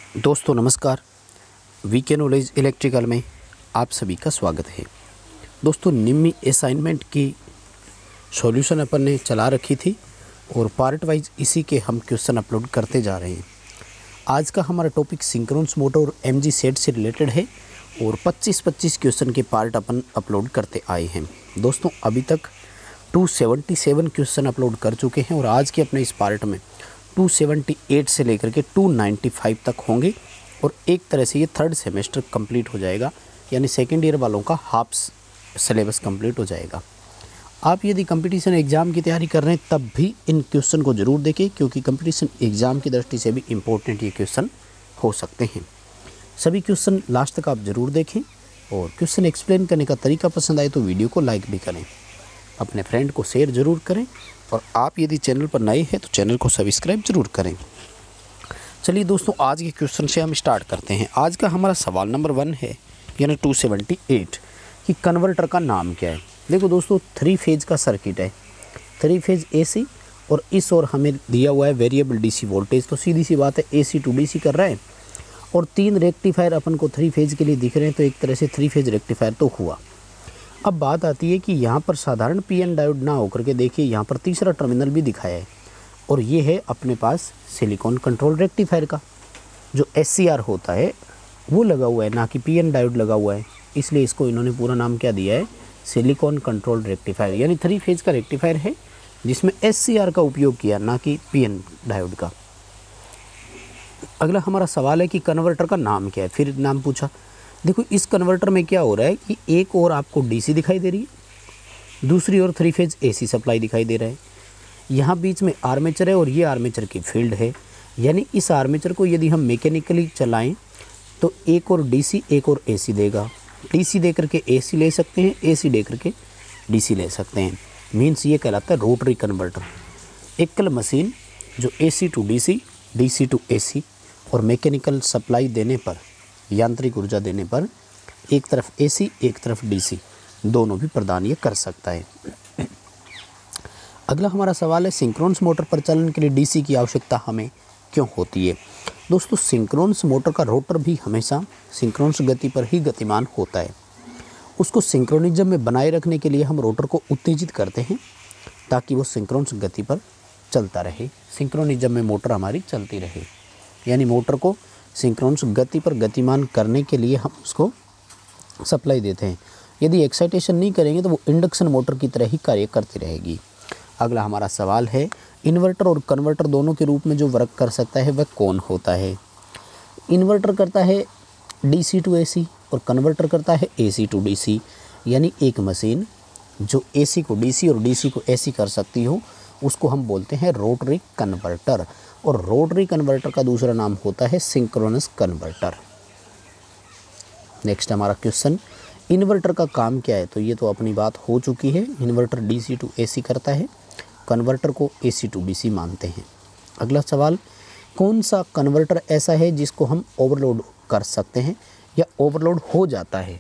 दोस्तों नमस्कार। VK knowledge electrical में आप सभी का स्वागत है। दोस्तों निम्न असाइनमेंट की सॉल्यूशन अपन ने चला रखी थी और पार्ट वाइज इसी के हम क्वेश्चन अपलोड करते जा रहे हैं। आज का हमारा टॉपिक सिंक्रोनस मोटर और एमजी सेट से रिलेटेड है और 25 क्वेश्चन के पार्ट अपन अपलोड करते आए हैं। दोस्तों अभी तक 277 क्वेश्चन अपलोड कर चुके हैं और आज के अपने इस पार्ट में 278 से लेकर के 295 तक होंगे और एक तरह से ये थर्ड सेमेस्टर कंप्लीट हो जाएगा, यानी सेकेंड ईयर वालों का हाफ सिलेबस कंप्लीट हो जाएगा। आप यदि कंपटीशन एग्ज़ाम की तैयारी कर रहे हैं तब भी इन क्वेश्चन को ज़रूर देखें, क्योंकि कंपटीशन एग्ज़ाम की दृष्टि से भी इम्पोर्टेंट ये क्वेश्चन हो सकते हैं। सभी क्वेश्चन लास्ट तक आप ज़रूर देखें और क्वेश्चन एक्सप्लेन करने का तरीका पसंद आए तो वीडियो को लाइक भी करें, अपने फ्रेंड को शेयर ज़रूर करें और आप यदि चैनल पर नए हैं तो चैनल को सब्सक्राइब ज़रूर करें। चलिए दोस्तों आज के क्वेश्चन से हम स्टार्ट करते हैं। आज का हमारा सवाल नंबर 1 है, यानी 278 कि कन्वर्टर का नाम क्या है। देखो दोस्तों 3 फेज का सर्किट है, 3 फेज एसी और इस ओर हमें दिया हुआ है वेरिएबल डीसी वोल्टेज, तो सीधी सी बात है एसी टू डीसी कर रहा है और 3 रेक्टिफायर अपन को 3 फेज के लिए दिख रहे हैं, तो एक तरह से 3 फेज रेक्टिफायर तो हुआ। अब बात आती है कि यहाँ पर साधारण पीएन डायोड ना होकर के देखिए यहाँ पर तीसरा टर्मिनल भी दिखाया है और ये है अपने पास सिलिकॉन कंट्रोल रेक्टिफायर का जो एससीआर होता है वो लगा हुआ है, ना कि पीएन डायोड लगा हुआ है, इसलिए इसको इन्होंने पूरा नाम क्या दिया है, सिलिकॉन कंट्रोल रेक्टिफायर, यानी 3 फेज का रेक्टिफायर है जिसमें एससीआर का उपयोग किया, ना कि पीएन डायोड का। अगला हमारा सवाल है कि कन्वर्टर का नाम क्या है। फिर नाम पूछा। देखो इस कन्वर्टर में क्या हो रहा है कि एक और आपको डीसी दिखाई दे रही है, दूसरी ओर 3 फेज एसी सप्लाई दिखाई दे रहा है। यहाँ बीच में आर्मेचर है और ये आर्मेचर की फील्ड है, यानी इस आर्मेचर को यदि हम मैकेनिकली चलाएं तो एक और डीसी एक और एसी देगा। डीसी दे करके एसी ले सकते हैं, एसी दे करके डीसी ले सकते हैं। मीन्स ये कहलाता है रोटरी कन्वर्टर। एकल मशीन जो AC to DC, DC to AC और मैकेनिकल सप्लाई देने पर, यांत्रिक ऊर्जा देने पर एक तरफ एसी एक तरफ डीसी दोनों भी प्रदान ये कर सकता है। अगला हमारा सवाल है सिंक्रोनस मोटर परिचालन के लिए डीसी की आवश्यकता हमें क्यों होती है। दोस्तों सिंक्रोनस मोटर का रोटर भी हमेशा सिंक्रोनस गति पर ही गतिमान होता है। उसको सिंक्रोनिज्म में बनाए रखने के लिए हम रोटर को उत्तेजित करते हैं ताकि वो सिंक्रोनस गति पर चलता रहे, सिंक्रोनिज्म में मोटर हमारी चलती रहे, यानी मोटर को सिंक्रोनस गति पर गतिमान करने के लिए हम उसको सप्लाई देते हैं। यदि एक्साइटेशन नहीं करेंगे तो वो इंडक्शन मोटर की तरह ही कार्य करती रहेगी। अगला हमारा सवाल है इन्वर्टर और कन्वर्टर दोनों के रूप में जो वर्क कर सकता है वह कौन होता है। इन्वर्टर करता है डीसी टू एसी और कन्वर्टर करता है एसी टू डीसी, यानी एक मशीन जो एसी को डीसी और डीसी को एसी कर सकती हो उसको हम बोलते हैं रोटरी कन्वर्टर, और रोटरी कन्वर्टर का दूसरा नाम होता है सिंक्रोनस कन्वर्टर। नेक्स्ट हमारा क्वेश्चन, इन्वर्टर का काम क्या है। तो ये तो अपनी बात हो चुकी है, इन्वर्टर डीसी टू एसी करता है, कन्वर्टर को एसी टू डीसी मानते हैं। अगला सवाल, कौन सा कन्वर्टर ऐसा है जिसको हम ओवरलोड कर सकते हैं या ओवरलोड हो जाता है।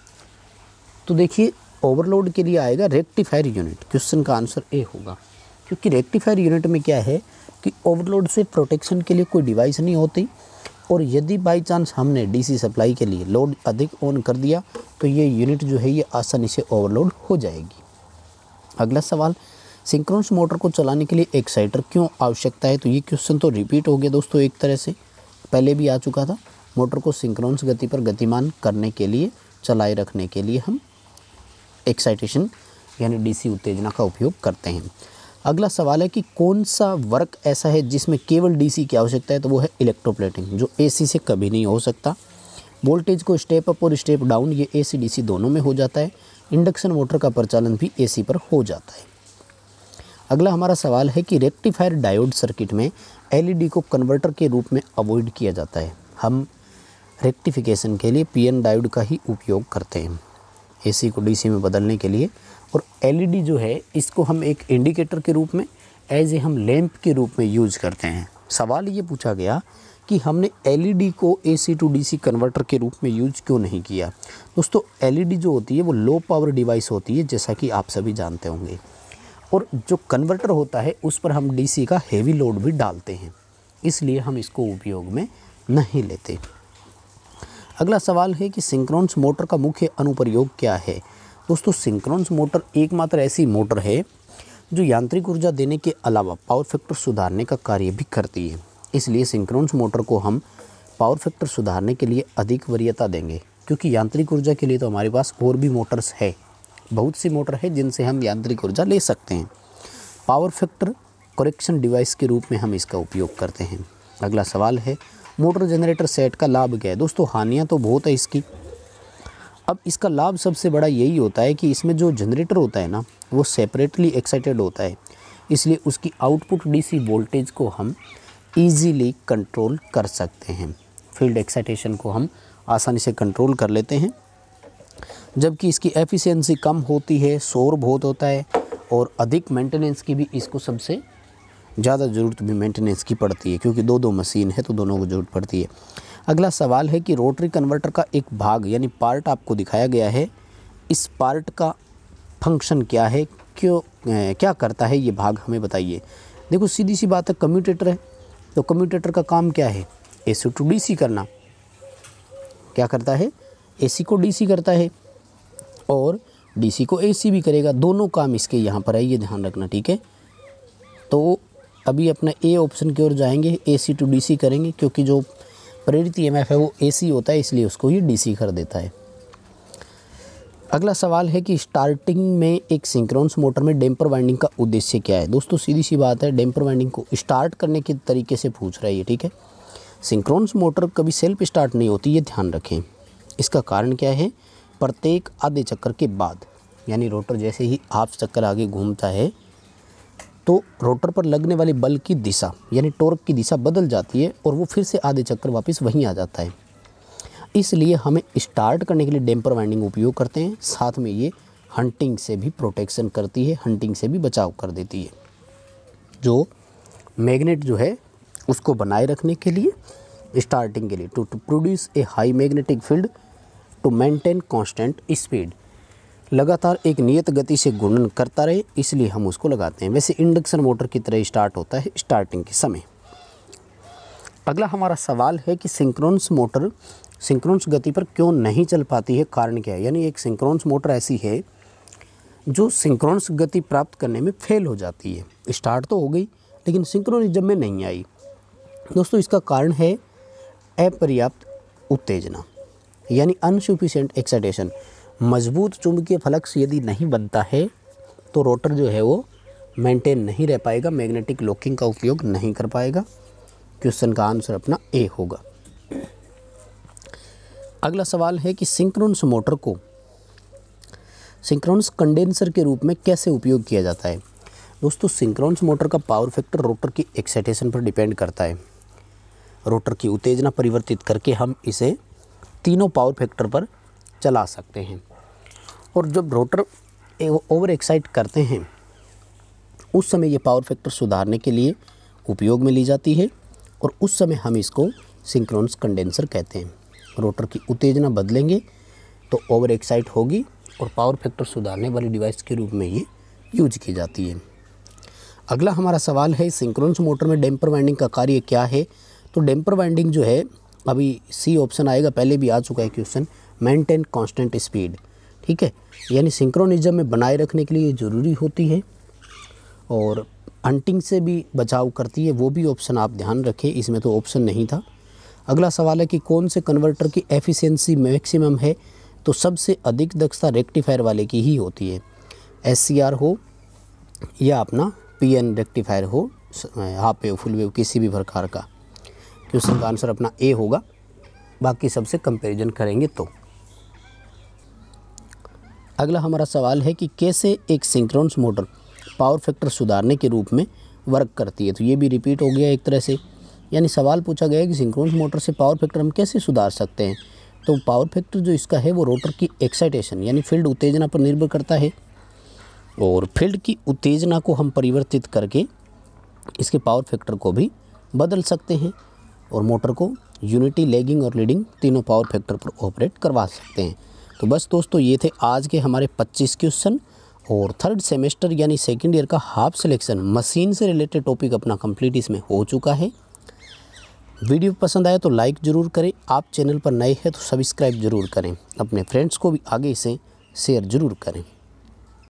तो देखिए ओवरलोड के लिए आएगा रेक्टिफायर यूनिट, क्वेश्चन का आंसर ए होगा, क्योंकि रेक्टिफायर यूनिट में क्या है कि ओवरलोड से प्रोटेक्शन के लिए कोई डिवाइस नहीं होती और यदि बाई चांस हमने डीसी सप्लाई के लिए लोड अधिक ऑन कर दिया तो ये यूनिट जो है ये आसानी से ओवरलोड हो जाएगी। अगला सवाल, सिंक्रोनस मोटर को चलाने के लिए एक्साइटर क्यों आवश्यकता है। तो ये क्वेश्चन तो रिपीट हो गया दोस्तों, एक तरह से पहले भी आ चुका था। मोटर को सिंक्रोनस गति पर गतिमान करने के लिए, चलाए रखने के लिए हम एक्साइटेशन यानी डीसी उत्तेजना का उपयोग करते हैं। अगला सवाल है कि कौन सा वर्क ऐसा है जिसमें केवल डीसी की आवश्यकता है। तो वो है इलेक्ट्रोप्लेटिंग, जो एसी से कभी नहीं हो सकता। वोल्टेज को स्टेप अप और स्टेप डाउन ये एसी डीसी दोनों में हो जाता है। इंडक्शन मोटर का परिचालन भी एसी पर हो जाता है। अगला हमारा सवाल है कि रेक्टिफायर डायोड सर्किट में एलईडी को कन्वर्टर के रूप में अवॉइड किया जाता है। हम रेक्टिफिकेशन के लिए पीएन डायोड का ही उपयोग करते हैं एसी को डीसी में बदलने के लिए, और एलईडी जो है इसको हम एक इंडिकेटर के रूप में एज ए हम लैंप के रूप में यूज़ करते हैं। सवाल ये पूछा गया कि हमने एलईडी को एसी टू डीसी कन्वर्टर के रूप में यूज क्यों नहीं किया। दोस्तों एलईडी जो होती है वो लो पावर डिवाइस होती है, जैसा कि आप सभी जानते होंगे, और जो कन्वर्टर होता है उस पर हम डीसी का हेवी लोड भी डालते हैं, इसलिए हम इसको उपयोग में नहीं लेते। अगला सवाल है कि सिंक्रोनस मोटर का मुख्य अनुप्रयोग क्या है। दोस्तों सिंक्रोनस मोटर एकमात्र ऐसी मोटर है जो यांत्रिक ऊर्जा देने के अलावा पावर फैक्टर सुधारने का कार्य भी करती है। इसलिए सिंक्रोनस मोटर को हम पावर फैक्टर सुधारने के लिए अधिक वरीयता देंगे, क्योंकि यांत्रिक ऊर्जा के लिए तो हमारे पास और भी मोटर्स है, बहुत सी मोटर है जिनसे हम यांत्रिक ऊर्जा ले सकते हैं। पावर फैक्टर करेक्शन डिवाइस के रूप में हम इसका उपयोग करते हैं। अगला सवाल है मोटर जनरेटर सेट का लाभ क्या है। दोस्तों हानियाँ तो बहुत है इसकी। अब इसका लाभ सबसे बड़ा यही होता है कि इसमें जो जनरेटर होता है ना, वो सेपरेटली एक्साइटेड होता है, इसलिए उसकी आउटपुट डीसी वोल्टेज को हम इजीली कंट्रोल कर सकते हैं। फील्ड एक्साइटेशन को हम आसानी से कंट्रोल कर लेते हैं, जबकि इसकी एफिशिएंसी कम होती है, शोर बहुत होता है और अधिक मेंटेनेंस की भी इसको सबसे ज़्यादा ज़रूरत भी मेंटेनेंस की पड़ती है, क्योंकि दो मशीन है तो दोनों को ज़रूरत पड़ती है। अगला सवाल है कि रोटरी कन्वर्टर का एक भाग यानी पार्ट आपको दिखाया गया है, इस पार्ट का फंक्शन क्या है, क्या करता है ये भाग, हमें बताइए। देखो सीधी सी बात है, कम्यूटेटर है तो कम्यूटेटर का काम क्या है, एसी टू डीसी करना। क्या करता है, एसी को डीसी करता है और डीसी को एसी भी करेगा, दोनों काम इसके यहाँ पर है, ये ध्यान रखना, ठीक है। तो अभी अपना ए ऑप्शन की ओर जाएंगे, एसी टू डीसी करेंगे, क्योंकि जो प्रेरित ईएमएफ है वो एसी होता है, इसलिए उसको ये डीसी कर देता है। अगला सवाल है कि स्टार्टिंग में एक सिंक्रोनस मोटर में डैम्पर वाइंडिंग का उद्देश्य क्या है। दोस्तों सीधी सी बात है, डैम्पर वाइंडिंग को स्टार्ट करने के तरीके से पूछ रहा है ये, ठीक है। सिंक्रोनस मोटर कभी सेल्फ स्टार्ट नहीं होती, ये ध्यान रखें। इसका कारण क्या है, प्रत्येक आधे चक्कर के बाद, यानी रोटर जैसे ही हाफ चक्कर आगे घूमता है तो रोटर पर लगने वाले बल की दिशा यानी टॉर्क की दिशा बदल जाती है और वो फिर से आधे चक्कर वापस वहीं आ जाता है। इसलिए हमें स्टार्ट करने के लिए डैम्पर वाइंडिंग उपयोग करते हैं। साथ में ये हंटिंग से भी प्रोटेक्शन करती है, हंटिंग से भी बचाव कर देती है। जो मैग्नेट जो है उसको बनाए रखने के लिए, स्टार्टिंग के लिए, to produce a high magnetic field to maintain constant speed, लगातार एक नियत गति से घूर्णन करता रहे, इसलिए हम उसको लगाते हैं। वैसे इंडक्शन मोटर की तरह स्टार्ट होता है स्टार्टिंग के समय। अगला हमारा सवाल है कि सिंक्रोनस मोटर सिंक्रोनस गति पर क्यों नहीं चल पाती है, कारण क्या है। यानी एक सिंक्रोनस मोटर ऐसी है जो सिंक्रोनस गति प्राप्त करने में फेल हो जाती है। स्टार्ट तो हो गई लेकिन सिंक्रोनिज्म में नहीं आई। दोस्तों इसका कारण है अपर्याप्त उत्तेजना यानी अनसफिशिएंट एक्साइटेशन। मजबूत चुंबकीय फ्लक्स यदि नहीं बनता है तो रोटर जो है वो मेंटेन नहीं रह पाएगा, मैग्नेटिक लॉकिंग का उपयोग नहीं कर पाएगा। क्वेश्चन का आंसर अपना ए होगा। अगला सवाल है कि सिंक्रोनस मोटर को सिंक्रोनस कंडेंसर के रूप में कैसे उपयोग किया जाता है। दोस्तों सिंक्रोनस मोटर का पावर फैक्टर रोटर की एक्साइटेशन पर डिपेंड करता है। रोटर की उत्तेजना परिवर्तित करके हम इसे तीनों पावर फैक्टर पर चला सकते हैं। और जब रोटर ओवर एक्साइट करते हैं उस समय ये पावर फैक्टर सुधारने के लिए उपयोग में ली जाती है और उस समय हम इसको सिंक्रोनस कंडेंसर कहते हैं। रोटर की उत्तेजना बदलेंगे तो ओवर एक्साइट होगी और पावर फैक्टर सुधारने वाली डिवाइस के रूप में ये यूज की जाती है। अगला हमारा सवाल है सिंक्रोनस मोटर में डैम्पर वाइंडिंग का कार्य क्या है। तो डैम्पर वाइंडिंग जो है, अभी सी ऑप्शन आएगा, पहले भी आ चुका है क्वेश्चन, मेंटेन कांस्टेंट स्पीड, ठीक है। यानी सिंक्रोनिज्म में बनाए रखने के लिए ज़रूरी होती है और हंटिंग से भी बचाव करती है, वो भी ऑप्शन आप ध्यान रखें, इसमें तो ऑप्शन नहीं था। अगला सवाल है कि कौन से कन्वर्टर की एफिशिएंसी मैक्सिमम है। तो सबसे अधिक दक्षता रेक्टिफायर वाले की ही होती है, SCR हो या अपना PN रेक्टिफायर हो, हाफ वेव फुल वेव किसी भी प्रकार का। क्वेश्चन का आंसर अपना ए होगा, बाकी सबसे कंपैरिजन करेंगे तो। अगला हमारा सवाल है कि कैसे एक सिंक्रोनस मोटर पावर फैक्टर सुधारने के रूप में वर्क करती है। तो ये भी रिपीट हो गया एक तरह से, यानी सवाल पूछा गया है कि सिंक्रोनस मोटर से पावर फैक्टर हम कैसे सुधार सकते हैं। तो पावर फैक्टर जो इसका है वो रोटर की एक्साइटेशन यानी फील्ड उत्तेजना पर निर्भर करता है और फील्ड की उत्तेजना को हम परिवर्तित करके इसके पावर फैक्टर को भी बदल सकते हैं और मोटर को यूनिटी, लैगिंग और लीडिंग तीनों पावर फैक्टर पर ऑपरेट करवा सकते हैं। तो बस दोस्तों ये थे आज के हमारे 25 क्वेश्चन और थर्ड सेमेस्टर यानी सेकेंड ईयर का हाफ सिलेक्शन मशीन से रिलेटेड टॉपिक अपना कंप्लीट इसमें हो चुका है। वीडियो पसंद आए तो लाइक ज़रूर करें। आप चैनल पर नए हैं तो सब्सक्राइब ज़रूर करें। अपने फ्रेंड्स को भी आगे इसे शेयर ज़रूर करें।